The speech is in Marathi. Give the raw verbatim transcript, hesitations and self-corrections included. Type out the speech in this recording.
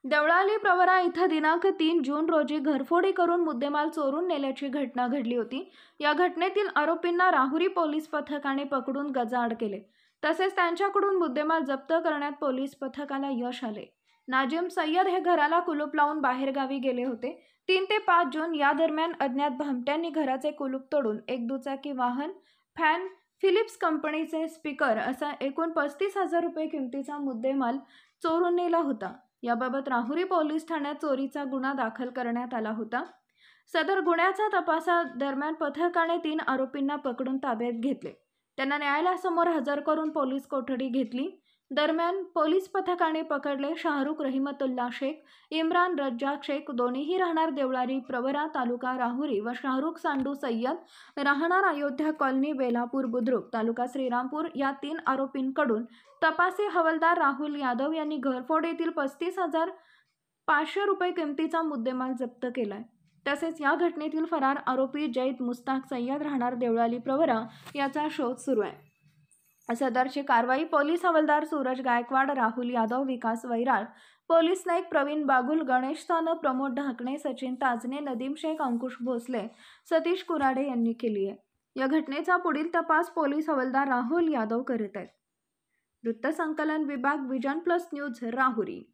देवळाली प्रवरा इथं दिनांक तीन जून रोजी घरफोडी करून मुद्देमाल चोरून नेल्याची घटना घडली होती। या घटनेतील आरोपींना राहुरी पोलीस पथकाने पकडून गजाआड केले, तसेच त्यांच्याकडून मुद्देमाल जप्त करण्यात पोलीस पथकाला यश आले। नाजिम सय्यद हे घराला कुलूप लावून बाहेरगावी गेले होते। तीन ते पाच जून या दरम्यान अज्ञात भामट्यांनी घराचे कुलूप तोडून एक दुचाकी वाहन, फॅन, फिलिप्स कंपनीचे स्पीकर असा एकूण पस्तीस हजार रुपये किमतीचा मुद्देमाल चोरून नेला होता। याबाबत राहुरी पोलीस ठाण्यात चोरीचा गुन्हा दाखल करण्यात आला होता। सदर गुन्ह्याच्या तपासादरम्यान पथकाने तीन आरोपींना पकडून ताब्यात घेतले। त्यांना न्यायालयासमोर हजर करून पोलीस कोठडी घेतली। दरम्यान पोलीस पथकाने पकडले शाहरुख रहिमतुल्ला शेख, इम्रान रज्जाक शेख, दोन्हीही राहणार देवळाली प्रवरा तालुका राहुरी व शाहरुख सांडू सय्यद राहणार अयोध्या कॉलनी बेलापूर बुद्रुक तालुका श्रीरामपूर या तीन आरोपींकडून तपासी हवालदार राहुल यादव यांनी घरफोडीतील पस्तीस हजार पाचशे रुपये किमतीचा मुद्देमाल जप्त केलाय। तसेच या घटनेतील फरार आरोपी जैद मुस्ताक सय्यद राहणार देवळाली प्रवरा याचा शोध सुरू आहे। सदरची कारवाई पोलीस हवालदार सूरज गायकवाड, राहुल यादव, विकास वैराळ, पोलीस नाईक प्रवीण बागुल, गणेश सानप, प्रमोद ढाकणे, सचिन ताजने, नदीम शेख, अंकुश भोसले, सतीश कुराडे यांनी केली आहे। या घटनेचा पुढील तपास पोलीस हवालदार राहुल यादव करत आहेत। वृत्तसंकलन विभाग, विजन प्लस न्यूज, राहुरी।